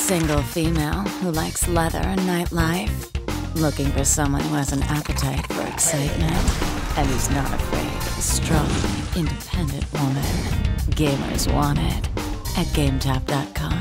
Single female who likes leather and nightlife. Looking for someone who has an appetite for excitement and who's not afraid of a strong, independent woman. Gamers want it at GameTap.com.